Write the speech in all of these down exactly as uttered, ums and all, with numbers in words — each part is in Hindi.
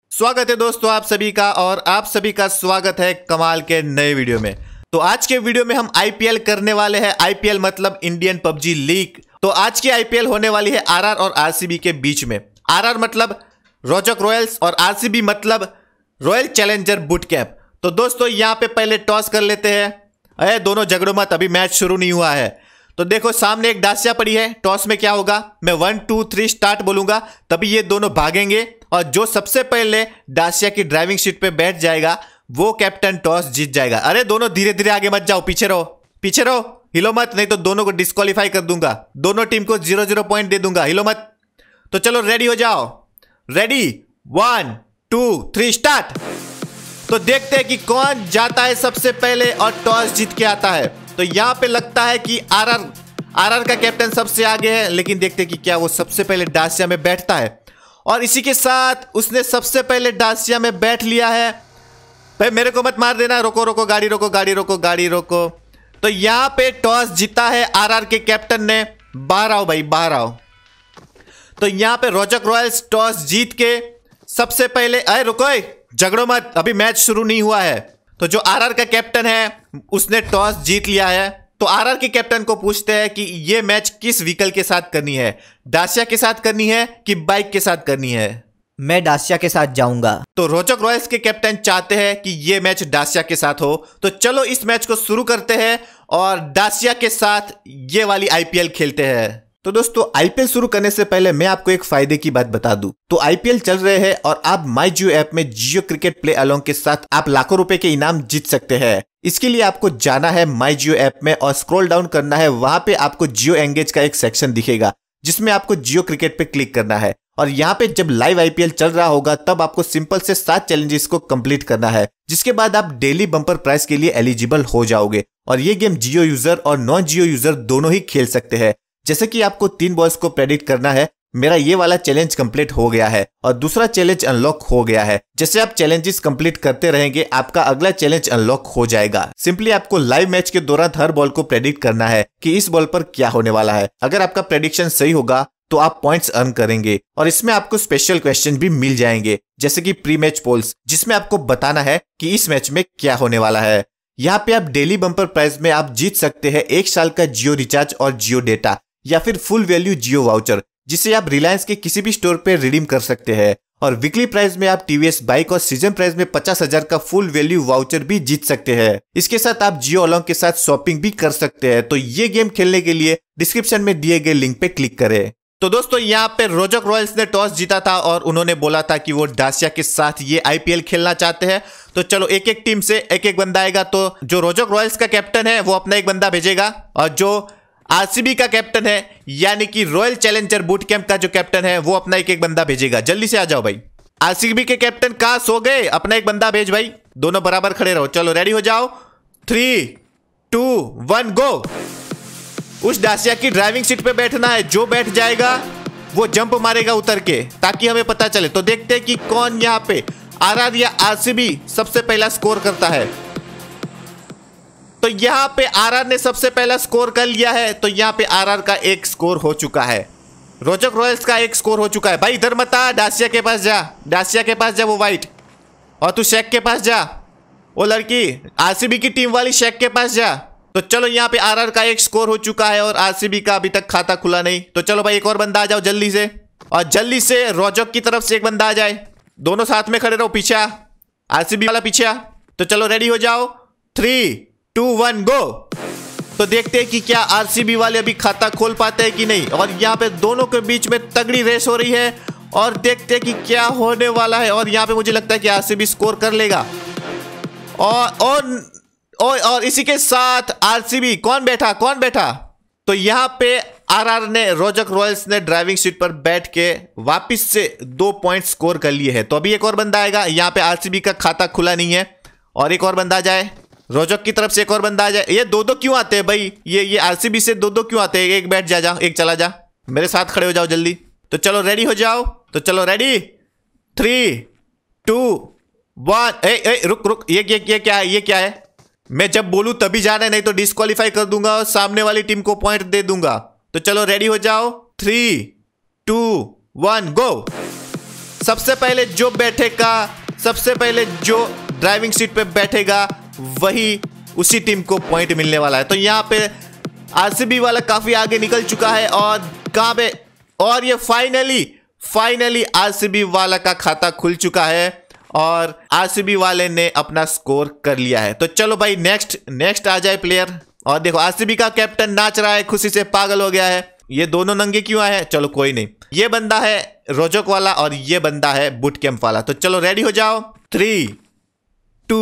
स्वागत है दोस्तों आप सभी का और आप सभी का स्वागत है कमाल के नए वीडियो में। तो आज के वीडियो में हम आईपीएल करने वाले हैं। आईपीएल मतलब इंडियन पबजी लीग। तो आज की आईपीएल होने वाली है आरआर और आरसीबी के बीच में। आरआर मतलब रोजक रॉयल्स और आरसीबी मतलब रॉयल चैलेंजर बूट कैंप। तो दोस्तों यहाँ पे पहले टॉस कर लेते हैं। अरे दोनों झगड़ो मत, अभी मैच शुरू नहीं हुआ है। तो देखो सामने एक डासिया पड़ी है। टॉस में क्या होगा, मैं वन टू थ्री स्टार्ट बोलूंगा तभी ये दोनों भागेंगे और जो सबसे पहले डासिया की ड्राइविंग सीट पे बैठ जाएगा वो कैप्टन टॉस जीत जाएगा। अरे दोनों धीरे धीरे आगे मत जाओ, पीछे रहो पीछे रहो, हिलो मत, नहीं तो दोनों को डिस्क्वालीफाई कर दूंगा। दोनों टीम को जीरो जीरो पॉइंट दे दूंगा, हिलो मत। तो चलो रेडी हो जाओ, ready one two three start. तो देखते हैं कि कौन जाता है सबसे पहले और टॉस जीत के आता है। तो यहां पे लगता है कि आरआर आरआर का कैप्टन सबसे आगे है, लेकिन देखते हैं कि क्या वो सबसे पहले डासिया में बैठता है। और इसी के साथ उसने सबसे पहले डासिया में बैठ लिया है। भाई मेरे को मत मार देना, रोको रोको गाड़ी रोको गाड़ी रोको गाड़ी रोको। तो यहां पे टॉस जीता है आरआर के कैप्टन ने। बाहर आओ भाई बाहर आओ। तो यहां पे रोजक रॉयल्स टॉस जीत के सबसे पहले, अरे रुको झगड़ो मत, अभी मैच शुरू नहीं हुआ है। तो जो आरआर का कैप्टन है उसने टॉस जीत लिया है। तो आरआर के कैप्टन को पूछते हैं कि ये मैच किस व्हीकल के साथ करनी है, डासिया के साथ करनी है कि बाइक के साथ करनी है। मैं डासिया के साथ जाऊंगा। तो रोजक रॉयल्स के कैप्टन चाहते हैं कि ये मैच डासिया के साथ हो। तो चलो इस मैच को शुरू करते हैं और डासिया के साथ ये वाली आईपीएल खेलते हैं। तो दोस्तों आईपीएल शुरू करने से पहले मैं आपको एक फायदे की बात बता दूं। तो आईपीएल चल रहे हैं और आप माई जियो ऐप में जियो क्रिकेट प्ले अलोंग के साथ आप लाखों रुपए के इनाम जीत सकते हैं। इसके लिए आपको जाना है माई जियो ऐप में और स्क्रॉल डाउन करना है। वहां पे आपको जियो एंगेज का एक सेक्शन दिखेगा जिसमें आपको जियो क्रिकेट पे क्लिक करना है। और यहाँ पे जब लाइव आईपीएल चल रहा होगा तब आपको सिंपल से सात चैलेंजेस को कंप्लीट करना है, जिसके बाद आप डेली बम्पर प्राइस के लिए एलिजिबल हो जाओगे। और ये गेम जियो यूजर और नॉन जियो यूजर दोनों ही खेल सकते हैं। जैसे कि आपको तीन बॉल्स को प्रेडिक्ट करना है। मेरा ये वाला चैलेंज कंप्लीट हो गया है और दूसरा चैलेंज अनलॉक हो गया है। जैसे आप चैलेंजेस कंप्लीट करते रहेंगे आपका अगला चैलेंज अनलॉक हो जाएगा। सिंपली आपको लाइव मैच के दौरान हर बॉल को प्रेडिक्ट करना है कि इस बॉल पर क्या होने वाला है। अगर आपका प्रेडिक्शन सही होगा तो आप पॉइंट्स अर्न करेंगे और इसमें आपको स्पेशल क्वेश्चन भी मिल जाएंगे, जैसे कि प्री मैच पोल्स, जिसमें आपको बताना है कि इस मैच में क्या होने वाला है। यहाँ पे आप डेली बम्पर प्राइस में आप जीत सकते हैं एक साल का जियो रिचार्ज और जियो डेटा या फिर फुल वैल्यू जियो वाउचर, जिसे आप रिलायंस के किसी भी स्टोर पे रिडीम कर सकते हैं। और वीकली प्राइस में आप टीवीएस बाइक और सीजन प्राइस में पचास हजार का फुल वैल्यू वाउचर भी जीत सकते हैं। इसके साथ आप जियो अलोंग के साथ शॉपिंग भी कर सकते हैं। तो ये गेम खेलने के लिए डिस्क्रिप्शन में दिए गए लिंक पे क्लिक करें। तो दोस्तों यहाँ पे रोजक रॉयल्स ने टॉस जीता था और उन्होंने बोला था कि वो डासिया के साथ ये आईपीएल खेलना चाहते हैं। तो चलो एक एक टीम से एक एक बंदा आएगा। तो जो रोजक रॉयल्स का कैप्टन है वो अपना एक बंदा भेजेगा और जो आरसीबी का कैप्टन है यानी कि रॉयल चैलेंजर बूट कैंप का जो कैप्टन है वो अपना एक एक बंदा भेजेगा। जल्दी से आ जाओ भाई। आरसीबी के कैप्टन कहां सो गए, अपना एक बंदा भेज भाई, दोनों बराबर खड़े रहो। चलो रेडी हो जाओ, थ्री टू वन गो। उस डासिया की ड्राइविंग सीट पे बैठना है, जो बैठ जाएगा वो जंप मारेगा उतर के, ताकि हमें पता चले। तो देखते हैं कि कौन यहाँ पे आरआर या आरसीबी सबसे पहला स्कोर करता है। तो यहाँ पे आरआर ने सबसे पहला स्कोर कर लिया है। तो यहाँ पे आरआर का एक स्कोर हो चुका है, रोजक रॉयल्स का एक स्कोर हो चुका है। भाई इधर मत आ, डासिया के पास जा, डासिया के पास जा वो वाइट, और तू शेख के पास जा, वो लड़की आरसीबी की टीम वाली शेख के पास जा। तो चलो यहाँ पे आरआर का एक स्कोर हो चुका है और आरसीबी का अभी तक खाता खुला नहीं। तो चलो भाई एक और बंदा आ जाओ जल्दी से, और जल्दी से रोजक की तरफ से एक बंदा आ जाए। दोनों साथ में खड़े रहो, पीछे आ, आरसीबी वाला पीछे आ। तो चलो रेडी हो जाओ, थ्री टू वन गो। तो देखते हैं कि क्या आरसीबी वाले अभी खाता खोल पाते हैं कि नहीं। और यहाँ पे दोनों के बीच में तगड़ी रेस हो रही है और देखते हैं कि क्या होने वाला है। और यहाँ पे मुझे लगता है कि आरसीबी स्कोर कर लेगा। और और और, और इसी के साथ आरसीबी कौन बैठा कौन बैठा तो यहाँ पे आरआर ने रोजक रॉयल्स ने ड्राइविंग सीट पर बैठ के वापिस से दो पॉइंट स्कोर कर लिए हैं। तो अभी एक और बंदा आएगा। यहाँ पे आरसीबी का खाता खुला नहीं है और एक और बंदा आ जाए, रोजक की तरफ से एक और बंदा आ जाए। ये दो दो क्यों आते हैं भाई, ये ये आरसीबी से दो दो क्यों आते हैं। एक बैठ जा जा, एक चला जा, मेरे साथ खड़े हो जाओ जल्दी। तो चलो रेडी हो जाओ। तो चलो रेडी, थ्री टू वन। ए ए रुक रुक, ये ये ये क्या है, ये क्या है। मैं जब बोलूं तभी जाना है, नहीं तो डिस्क्वालीफाई कर दूंगा और सामने वाली टीम को पॉइंट दे दूंगा। तो चलो रेडी हो जाओ, थ्री टू वन गो। सबसे पहले जो बैठेगा, सबसे पहले जो ड्राइविंग सीट पे बैठेगा वही उसी टीम को पॉइंट मिलने वाला है। तो यहाँ पे आरसीबी वाला काफी आगे निकल चुका है और कहां पे, और ये फाइनली फाइनली आरसीबी वाला का खाता खुल चुका है और आरसीबी वाले ने अपना स्कोर कर लिया है। तो चलो भाई नेक्स्ट नेक्स्ट आ जाए प्लेयर। और देखो आरसीबी का कैप्टन नाच रहा है, खुशी से पागल हो गया है। ये दोनों नंगे क्यों आए हैं? चलो कोई नहीं, ये बंदा है रोजक वाला और ये बंदा है बूट कैंप वाला। तो चलो रेडी हो जाओ, थ्री टू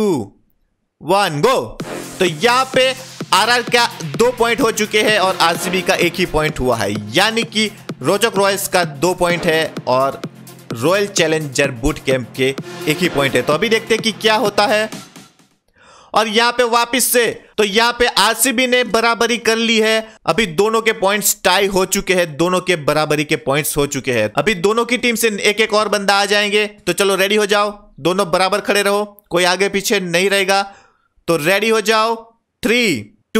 वन गो। तो यहाँ पे आरआर का दो पॉइंट हो चुके हैं और आरसीबी का एक ही पॉइंट हुआ है, यानी कि रोजक रॉयल्स का दो पॉइंट है और रॉयल चैलेंजर बूट कैंप के एक ही पॉइंट है। तो अभी देखते हैं कि क्या होता है। और यहाँ पे वापस से तो यहाँ पे आरसीबी ने बराबरी कर ली है। अभी दोनों के पॉइंट्स टाई हो चुके हैं, दोनों के बराबरी के पॉइंट्स हो चुके हैं। अभी दोनों की टीम से एक एक और बंदा आ जाएंगे। तो चलो रेडी हो जाओ, दोनों बराबर खड़े रहो, कोई आगे पीछे नहीं रहेगा। तो रेडी हो जाओ, थ्री टू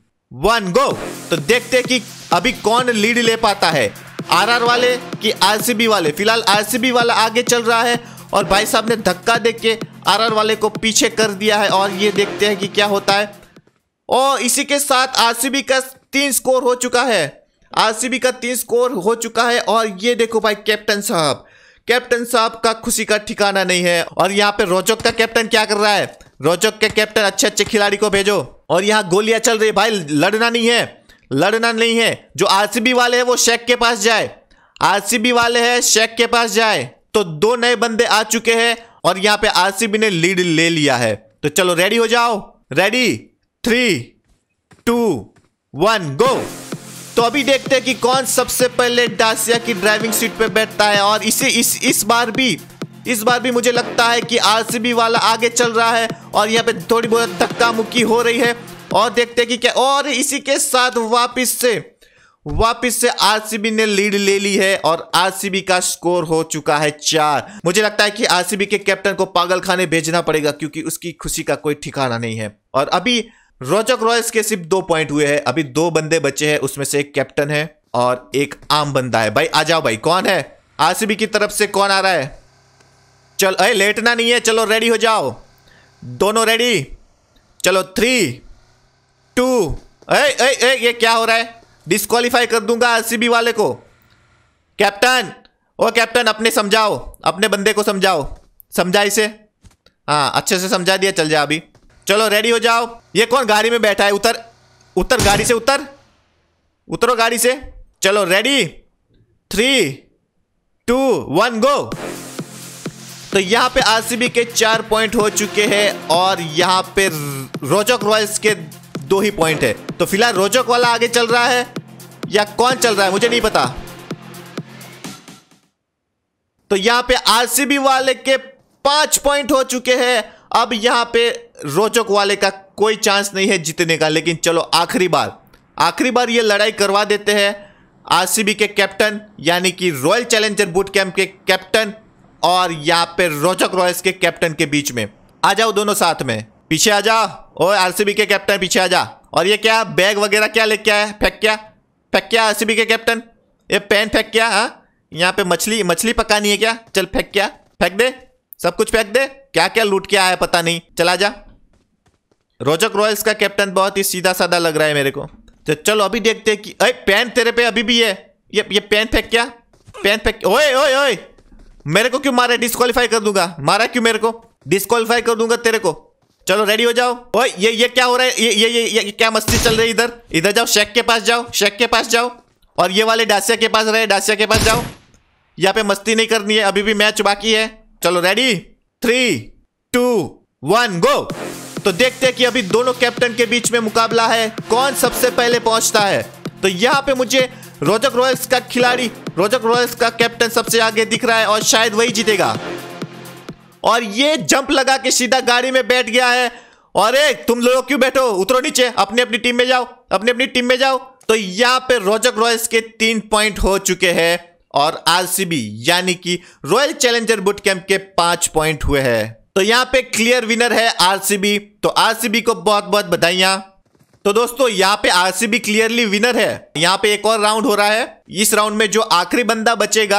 वन गो। तो देखते कि अभी कौन लीड ले पाता है, आरआर वाले कि आरसीबी वाले। फिलहाल आरसीबी वाला आगे चल रहा है और भाई साहब ने धक्का देके आरआर वाले को पीछे कर दिया है। और ये देखते हैं कि क्या होता है। और इसी के साथ आरसीबी का तीन स्कोर हो चुका है, आरसीबी का तीन स्कोर हो चुका है। और ये देखो भाई कैप्टन साहब, कैप्टन साहब का खुशी का ठिकाना नहीं है। और यहाँ पे रोजक का कैप्टन क्या कर रहा है? रोजक के कैप्टन अच्छे अच्छे खिलाड़ी को भेजो। और यहाँ गोलियां चल रही है भाई, लड़ना नहीं है, लड़ना नहीं है। जो आरसीबी वाले हैं वो शेख के पास जाए, आरसीबी वाले हैं शेख के पास जाए। तो दो नए बंदे आ चुके हैं और यहाँ पे आरसीबी ने लीड ले लिया है। तो चलो रेडी हो जाओ, ready, three two one go. तो अभी देखते हैं कि कौन सबसे पहले डासिया की ड्राइविंग सीट पे बैठता है। और इसे इस इस बार भी इस बार भी मुझे लगता है कि आरसीबी वाला आगे चल रहा है और यहाँ पे थोड़ी बहुत धक्का मुक्की हो रही है। और देखते हैं कि क्या, और इसी के साथ वापस से वापस से आरसीबी ने लीड ले ली है और आरसीबी का स्कोर हो चुका है चार। मुझे लगता है कि आरसीबी के कैप्टन को पागल खाने भेजना पड़ेगा क्योंकि उसकी खुशी का कोई ठिकाना नहीं है। और अभी रोजक रॉयल्स के सिर्फ दो पॉइंट हुए हैं, अभी दो बंदे बचे हैं, उसमें से एक कैप्टन है और एक आम बंदा है। भाई आ जाओ भाई, कौन है आरसीबी की तरफ से, कौन आ रहा है? चल अरे लेटना नहीं है, चलो रेडी हो जाओ, दोनों रेडी। चलो थ्री टू, ए, ए, ए, ये क्या हो रहा है? डिस्क्वालीफाई कर दूंगा आरसीबी वाले को। कैप्टन, ओ कैप्टन अपने समझाओ, अपने बंदे को समझाओ, समझा इसे, हाँ अच्छे से समझा दिया, चल जा अभी। चलो रेडी हो जाओ। ये कौन गाड़ी में बैठा है? उतर उतर गाड़ी से, उतर उतरो गाड़ी से। चलो ready, three two one go. तो यहाँ पे आरसीबी के चार पॉइंट हो चुके हैं और यहाँ पे रोजक रॉयल्स के दो ही पॉइंट है। तो फिलहाल रोजक वाला आगे चल रहा है या कौन चल रहा है मुझे नहीं पता। तो यहाँ पे आरसीबी वाले के पांच पॉइंट हो चुके हैं। अब यहाँ पे रोजक वाले का कोई चांस नहीं है जीतने का। लेकिन चलो आखिरी बार आखिरी बार ये लड़ाई करवा देते हैं आरसीबी के कैप्टन यानी कि रॉयल चैलेंजर बूट कैंप के कैप्टन और यहाँ पे रोजक रॉयल्स के कैप्टन के बीच में। आ जाओ दोनों साथ में, पीछे आ जाओ। ओ आरसीबी के कैप्टन पीछे आ जा। और ये क्या बैग वगैरह क्या लेके आया? फेंक क्या फेंक क्या आरसीबी के कैप्टन? ये पेन फेंक क्या? हाँ यहाँ पे मछली मछली पकानी है क्या? चल फेंक क्या, फेंक दे, सब कुछ फेंक दे। क्या क्या लूट के आया है पता नहीं, चला जा। रोजक रॉयल्स का कैप्टन बहुत ही सीधा साधा लग रहा है मेरे को। तो चलो अभी देखते हैं कि अरे पेन तेरे पे अभी भी है। ये ये पेन फेंक क्या, पेन फेंक। ओए ओए ओए मेरे को क्यों मारा? डिस्क्वालीफाई कर दूंगा। मारा क्यों मेरे को? डिस्क्वालीफाई कर दूंगा तेरे को। चलो रेडी हो जाओ। ओए ये ये क्या हो रहा है? ये ये ये, ये क्या मस्ती चल रही है इधर? इधर जाओ, शेख के पास जाओ, शेख के पास जाओ। और ये वाले डासिया के पास रहे, डासिया के पास जाओ। यहाँ पे मस्ती नहीं करनी है, अभी भी मैच बाकी है। चलो ready, three two one go. तो देखते हैं कि अभी दोनों कैप्टन के बीच में मुकाबला है, कौन सबसे पहले पहुंचता है। तो यहाँ पे मुझे रोजक रॉयल्स का खिलाड़ी, रोजक रॉयल्स का कैप्टन सबसे आगे दिख रहा है और शायद वही जीतेगा। और ये जंप लगा के सीधा गाड़ी में बैठ गया है। और एक तुम लोग क्यों बैठो? उतरो नीचे, अपनी अपनी टीम में जाओ, अपनी अपनी टीम में जाओ। तो यहाँ पे रोजक रॉयल्स के तीन पॉइंट हो चुके हैं और आरसीबी यानी कि रॉयल चैलेंजर बूट कैंप के पांच पॉइंट हुए हैं। तो यहाँ पे क्लियर विनर है आरसीबी। तो आरसीबी को बहुत बहुत बधाइयां। तो दोस्तों यहाँ पे आरसीबी क्लियरली विनर है। यहाँ पे एक और राउंड हो रहा है। इस राउंड में जो आखिरी बंदा बचेगा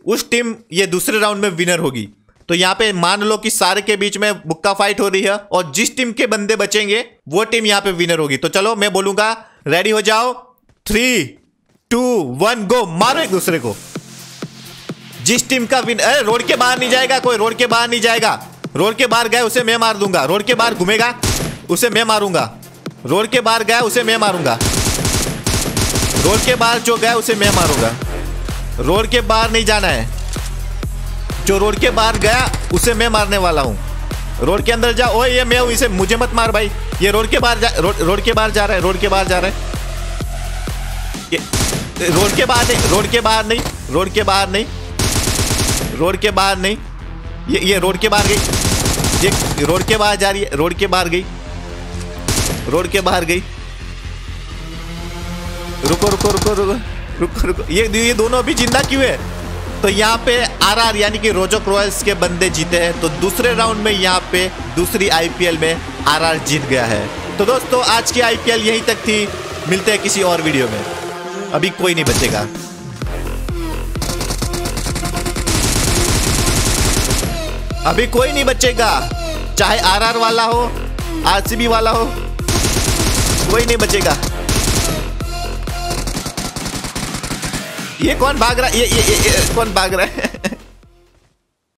उस टीम ये दूसरे राउंड में विनर होगी। तो यहाँ पे मान लो कि सारे के बीच में बुक्का फाइट हो रही है और जिस टीम के बंदे बचेंगे वो टीम यहाँ पे विनर होगी। तो चलो मैं बोलूंगा, रेडी हो जाओ, थ्री टू वन गो, मारो एक दूसरे को। जिस टीम का विन अरे रोड के बाहर नहीं जाएगा कोई, रोड के बाहर नहीं जाएगा। रोड के बाहर गए उसे मैं मार दूंगा। रोड के बाहर घूमेगा उसे मैं मारूंगा। रोड के बाहर गया उसे मैं मारूंगा। रोड के बाहर जो गया उसे मैं मारूंगा। रोड के बाहर नहीं जाना है। जो रोड के बाहर गया उसे मैं मारने वाला हूं। रोड के अंदर जा, ओए ये मैं हूं, इसे मुझे मत मार भाई। ये रोड के बाहर जा, रोड रोड के बाहर जा रहा है, रोड के बाहर जा रहा है। ये रोड के बाहर नहीं, रोड के बाहर नहीं, रोड के बाहर नहीं, रोड के बाहर नहीं। ये ये रोड के बाहर गई, ये रोड के बाहर जा रही है, रोड के बाहर गई, रोड के बाहर गई। रुको रुको रुको रुको रुको रुको, ये ये दोनों अभी जिंदा क्यों है? तो यहाँ पे आरआर यानी कि रोजोक रॉयल्स के बंदे जीते हैं। तो दूसरे राउंड में यहाँ पे दूसरी आईपीएल में आरआर जीत गया है। तो दोस्तों आज की आईपीएल यहीं तक थी, मिलते हैं किसी और वीडियो में। अभी कोई नहीं बचेगा। अभी कोई नहीं बचेगा, चाहे आरआर वाला हो, आरसीबी वाला हो, कोई नहीं बचेगा। ये कौन भाग रहा है? ये, ये, ये, ये कौन भाग रहा है?